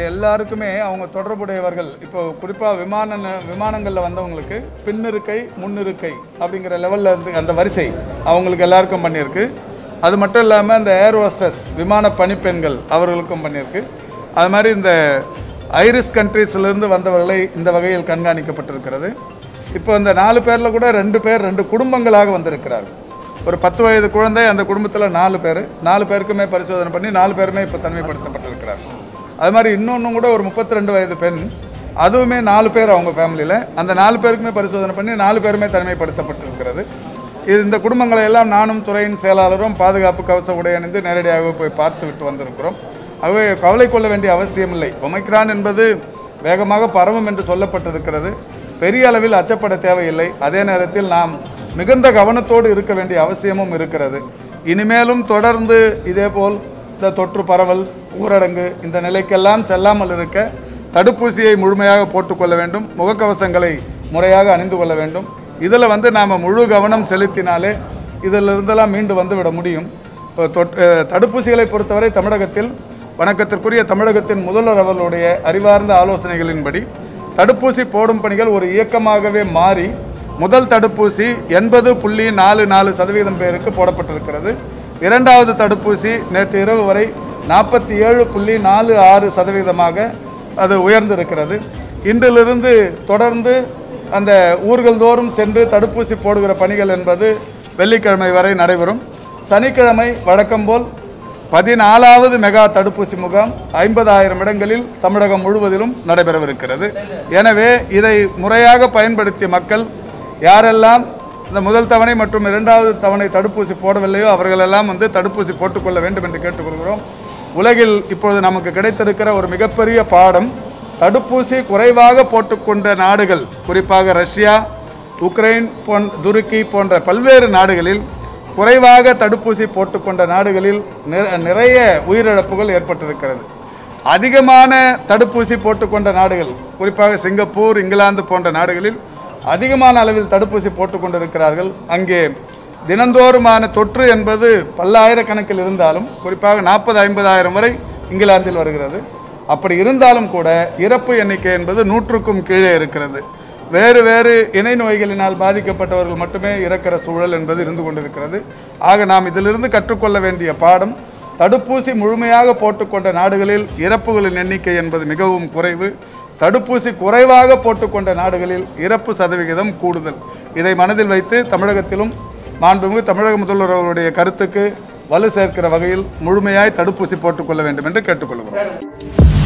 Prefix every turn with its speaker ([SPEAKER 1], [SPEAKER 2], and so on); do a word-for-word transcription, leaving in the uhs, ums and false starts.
[SPEAKER 1] எல்லாருக்குமே அவங்க தொடர்புடையவர்கள். இப்போ குறிப்பாக விமான விமானங்களில் வந்தவங்களுக்கு பின்னிருக்கை முன்னிருக்கை அப்படிங்கிற லெவலில் இருந்து அந்த வரிசை அவங்களுக்கு எல்லாருக்கும் பண்ணியிருக்கு. அது மட்டும் இல்லாமல் இந்த ஏர் ஹோஸ்டஸ் விமான பணிப்பெண்கள் அவர்களுக்கும் பண்ணியிருக்கு. அது மாதிரி இந்த ஐரிஸ் கண்ட்ரீஸ்லேருந்து வந்தவர்களை இந்த வகையில் கண்காணிக்கப்பட்டிருக்கிறது. இப்போ இந்த நாலு பேரில் கூட ரெண்டு பேர் ரெண்டு குடும்பங்களாக வந்திருக்கிறார்கள். ஒரு பத்து வயது குழந்தை, அந்த குடும்பத்தில் நாலு பேர் நாலு பேருக்குமே பரிசோதனை பண்ணி நாலு பேருமே இப்போ தனிமைப்படுத்தப்பட்டிருக்கிறார்கள். அது மாதிரி இன்னொன்றும் கூட ஒரு முப்பத்தி ரெண்டு வயது பெண், அதுவுமே நாலு பேர் அவங்க ஃபேமிலியில், அந்த நாலு பேருக்குமே பரிசோதனை பண்ணி நாலு பேருமே தனிமைப்படுத்தப்பட்டிருக்கிறது. இது இந்த குடும்பங்களை எல்லாம் நானும் துறையின் செயலாளரும் பாதுகாப்பு கவச உடை அணிந்து நேரடியாக போய் பார்த்து விட்டு வந்திருக்கிறோம். ஆகவே கவலை கொள்ள வேண்டிய அவசியமில்லை. ஒமைக்ரான் என்பது வேகமாக பரவும் என்று சொல்லப்பட்டிருக்கிறது. பெரிய அளவில் அச்சப்பட தேவையில்லை. அதே நேரத்தில் நாம் மிகுந்த கவனத்தோடு இருக்க வேண்டிய அவசியமும் இருக்கிறது. இனிமேலும் தொடர்ந்து இதேபோல் இந்த தொற்று பரவல், ஊரடங்கு இந்த நிலைக்கெல்லாம் செல்லாமல் இருக்க தடுப்பூசியை முழுமையாக போட்டுக்கொள்ள வேண்டும். முகக்கவசங்களை முறையாக அணிந்து கொள்ள வேண்டும். இதில் வந்து நாம் முழு கவனம் செலுத்தினாலே இதிலிருந்தெல்லாம் மீண்டு வந்து விட முடியும். இப்போ தொற்று தடுப்பூசிகளை பொறுத்தவரை தமிழகத்தில் வணக்கத்திற்குரிய தமிழகத்தின் முதல்வர் அவர்களுடைய அறிவார்ந்த ஆலோசனைகளின்படி தடுப்பூசி போடும் பணிகள் ஒரு இயக்கமாகவே மாறி முதல் தடுப்பூசி எண்பது புள்ளி நாலு நாலு சதவீதம் பேருக்கு போடப்பட்டிருக்கிறது. இரண்டாவது தடுப்பூசி நேற்று இரவு வரை நாற்பத்தி ஏழு புள்ளி நாலு ஆறு சதவீதமாக அது உயர்ந்திருக்கிறது. இன்றிலிருந்து தொடர்ந்து அந்த ஊர்கள் தோறும் சென்று தடுப்பூசி போடுகிற பணிகள் என்பது வெள்ளிக்கிழமை வரை நடைபெறும். சனிக்கிழமை வழக்கம்போல் பதினாலாவது மெகா தடுப்பூசி முகாம் ஐம்பதாயிரம் இடங்களில் தமிழகம் முழுவதிலும் நடைபெறவிருக்கிறது. எனவே இதை முறையாக பயன்படுத்திய மக்கள் யாரெல்லாம் இந்த முதல் தவணை மற்றும் இரண்டாவது தவணை தடுப்பூசி போடவில்லையோ அவர்களெல்லாம் வந்து தடுப்பூசி போட்டுக்கொள்ள வேண்டும் என்று கேட்டுக்கொள்கிறோம். உலகில் இப்பொழுது நமக்கு கிடைத்திருக்கிற ஒரு மிகப்பெரிய பாடம், தடுப்பூசி குறைவாக போட்டுக்கொண்ட நாடுகள், குறிப்பாக ரஷ்யா, உக்ரைன் போன் துருக்கி போன்ற பல்வேறு நாடுகளில் குறைவாக தடுப்பூசி போட்டுக்கொண்ட நாடுகளில் நிறைய உயிரிழப்புகள் ஏற்பட்டிருக்கிறது. அதிகமான தடுப்பூசி போட்டுக்கொண்ட நாடுகள், குறிப்பாக சிங்கப்பூர், இங்கிலாந்து போன்ற நாடுகளில் அதிகமான அளவில் தடுப்பூசி போட்டுக்கொண்டிருக்கிறார்கள். அங்கே தினந்தோறுமான தொற்று என்பது பல்லாயிரக்கணக்கில் இருந்தாலும், குறிப்பாக நாற்பது ஐம்பதாயிரம் வரை இங்கிலாந்தில் வருகிறது. அப்படி இருந்தாலும் கூட இறப்பு எண்ணிக்கை என்பது நூற்றுக்கும் கீழே இருக்கிறது. வேறு வேறு இணை நோய்களினால் பாதிக்கப்பட்டவர்கள் மட்டுமே இறக்கிற சூழல் என்பது இருந்து கொண்டிருக்கிறது. ஆக நாம் இதிலிருந்து கற்றுக்கொள்ள வேண்டிய பாடம், தடுப்பூசி முழுமையாக போட்டுக்கொண்ட நாடுகளில் இறப்புகளின் எண்ணிக்கை என்பது மிகவும் குறைவு. தடுப்பூசி குறைவாக போட்டுக்கொண்ட நாடுகளில் இறப்பு சதவிகிதம் கூடுதல். இதை மனதில் வைத்து தமிழகத்திலும் மாண்புமிகு தமிழக முதல்வர் அவருடைய கருத்துக்கு வலு சேர்க்கிற வகையில் முழுமையாய் தடுப்பூசி போட்டுக்கொள்ள வேண்டும் என்று கேட்டுக்கொள்கிறோம்.